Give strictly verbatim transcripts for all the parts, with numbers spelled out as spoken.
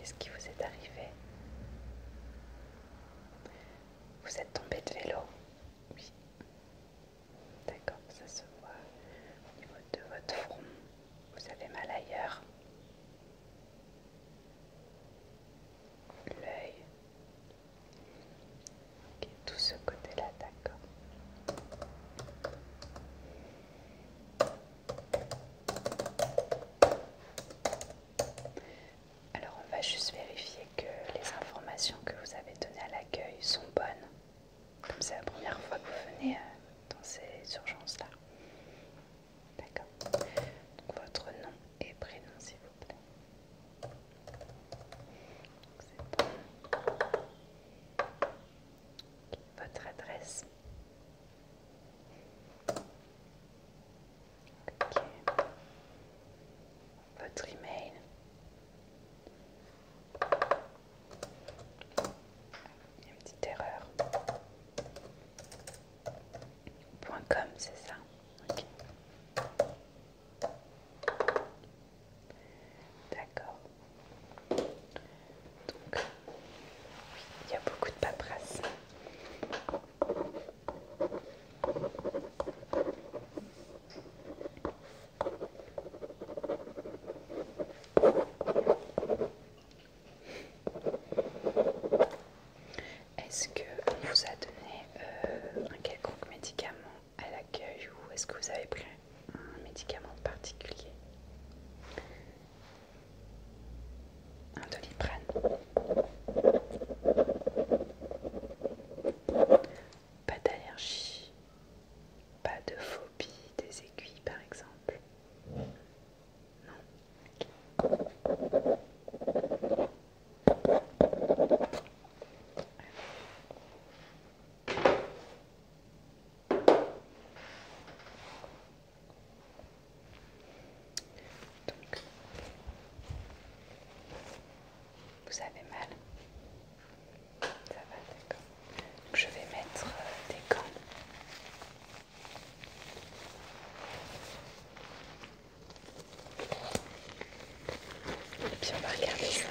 Qu'est-ce qui vous est arrivé? Vous êtes tombé de vélo? Oui. D'accord, ça se voit au niveau de votre front. Vous avez mal ailleurs? L'œil? Ok, tout ce côté-là, d'accord. Alors on va juste vérifier que les informations que vous avez données à l'accueil sont bonnes. Comme c'est la première fois que vous venez dans ces urgences-là. D'accord. Donc votre nom et prénom s'il vous plaît. C'est bon. Votre adresse. Ok. Votre email. Il y a une petite erreur. .com, c'est ça. Ok. D'accord. Donc, oui, il y a beaucoup de paperasse. Est-ce qu'on vous a donné euh, un quelconque médicament à l'accueil ou est-ce que vous avez pris un médicament particulier? Un Doliprane. Pas d'allergie, pas de phobie des aiguilles par exemple? Non? Donc, vous avez mal? Ça va, d'accord. Donc je vais mettre euh, des gants. Et puis on va regarder ça.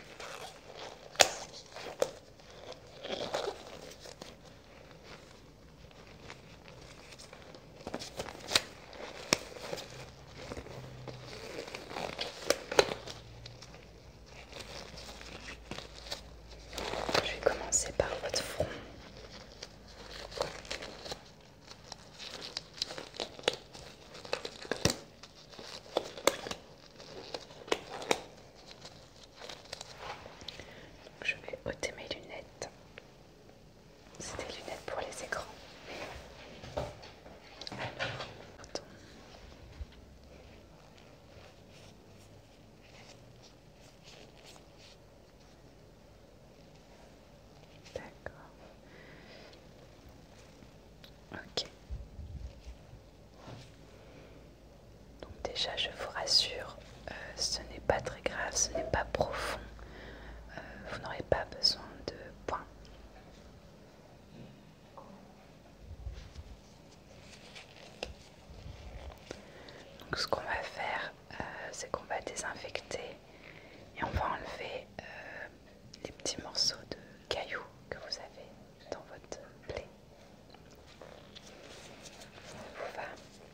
Je vais commencer par votre front. Donc je vais ôter mes lunettes. C'est des lunettes pour les écrans. Alors, pardon. D'accord. Ok. Donc déjà, je vous rassure, euh, ce n'est pas très grave, ce n'est pas profond. Euh, vous n'aurez pas besoin de points. Donc ce qu'on va faire, euh, c'est qu'on va désinfecter et on va enlever euh, les petits morceaux de cailloux que vous avez dans votre plaie. Ça vous va?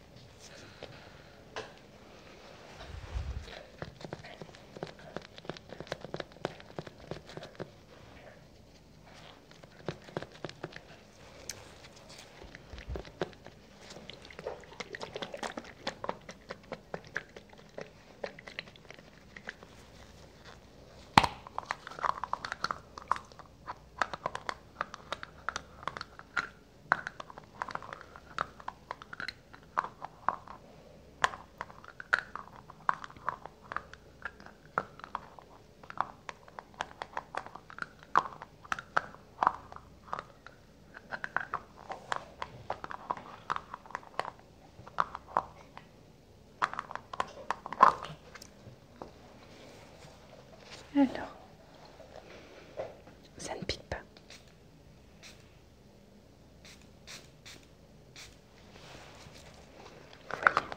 Alors, ça ne pique pas. Vous voyez?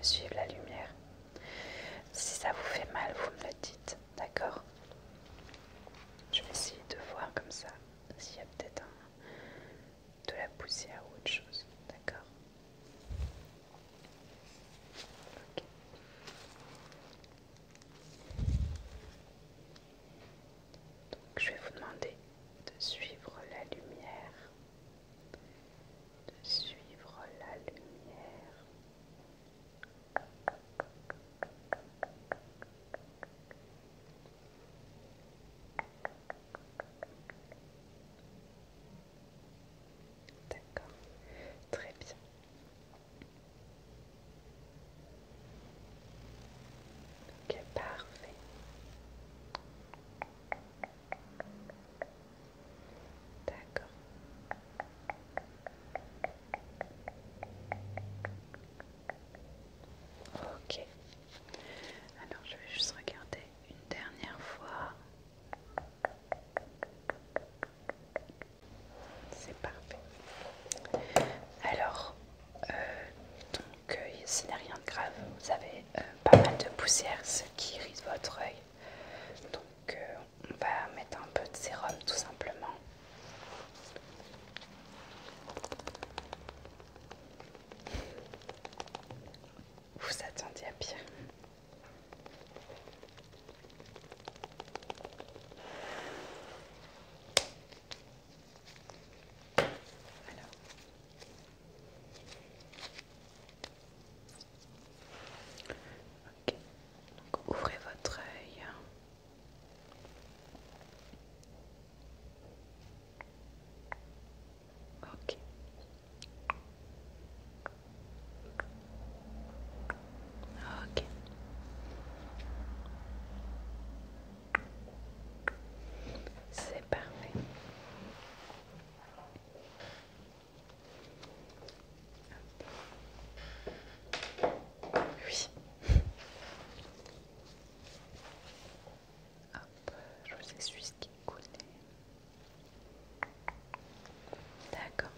suivre la lumière. Si ça vous fait mal, vous me le dites, d'accord? Je vais essayer de voir comme ça s'il y a peut-être un... de la poussière ou autre chose, d'accord? Ok. Donc je vais vous demander de suivre la lumière, de suivre la lumière. D'accord, très bien. Ok, parfait. D'accord. Ok. Alors je vais juste regarder une dernière fois. C'est parfait. Alors, euh, donc euh, ce n'est rien de grave. Vous avez euh, pas mal de poussière, ce qui irrite votre œil. Donc euh, on va mettre un peu de sérum tout simplement. Vous attendiez à pire. Alors. Ok. Donc ouvrez votre œil. Ok. Ok. C'est parfait. Oui. Hop, je vous essuie ce qui coule. D'accord.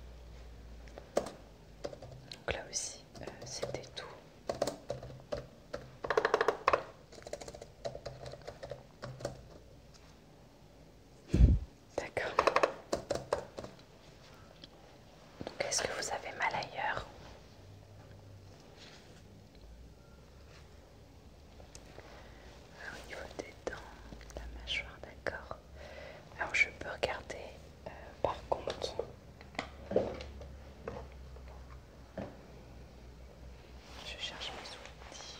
Donc là aussi, euh, c'était tout. D'accord. Donc est-ce que vous avez mal ailleurs? Au niveau des dents, la mâchoire, d'accord. Alors je peux regarder euh, par contre. Je cherche mes outils.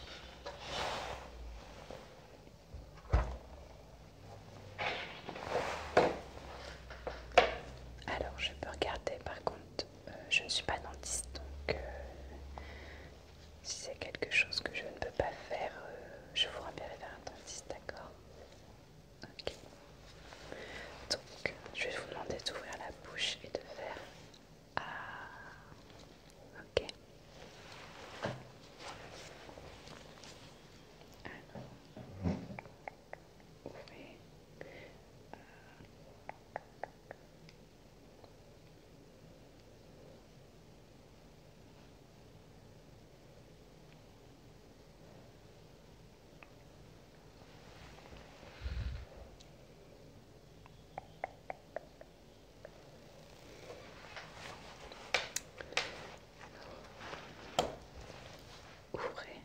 Alors je peux regarder par contre, euh, je ne suis pas dentiste donc euh, si c'est quelque chose que je ne peux pas faire, euh, je vous renverrai vers un dentiste, d'accord? Ok. Donc je vais vous demander d'ouvrir la bouche et de faire ah. Ok. Alors, ouvrez. Ouvrez.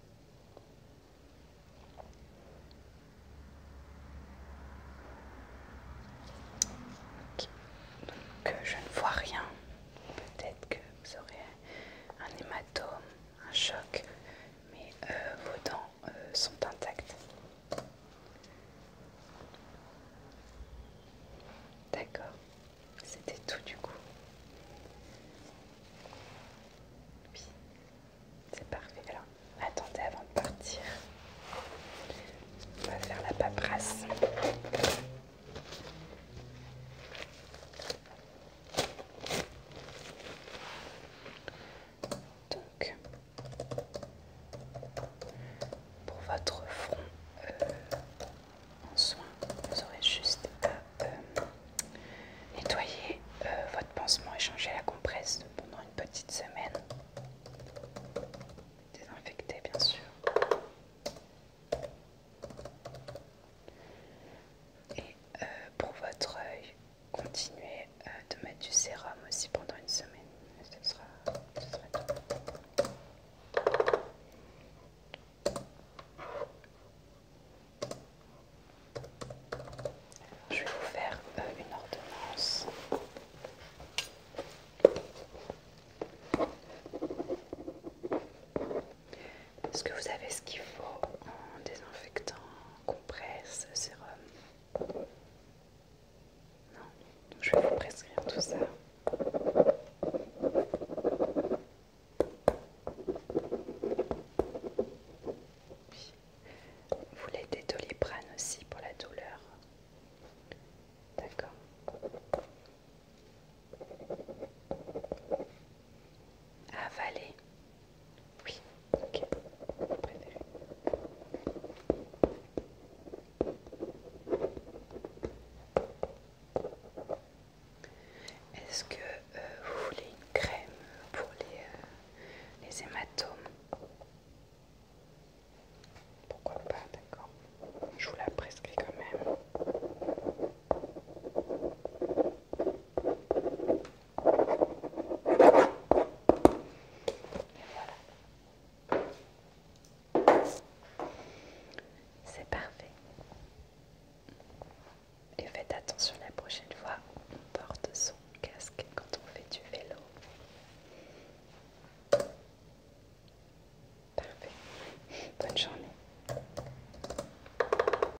Ok. Donc euh, je ne vois rien. Peut-être que vous aurez un hématome, un choc, mais euh, vos dents euh, sont intactes. D'accord. C'était tout du coup. Oui. C'est parfait. Alors, attendez avant de partir. On va faire la paperasse. Donc, pour votre front euh, en soin, vous aurez juste à euh, nettoyer euh, votre pansement et changer la compresse pendant une petite semaine. Désinfecter Est-ce que vous avez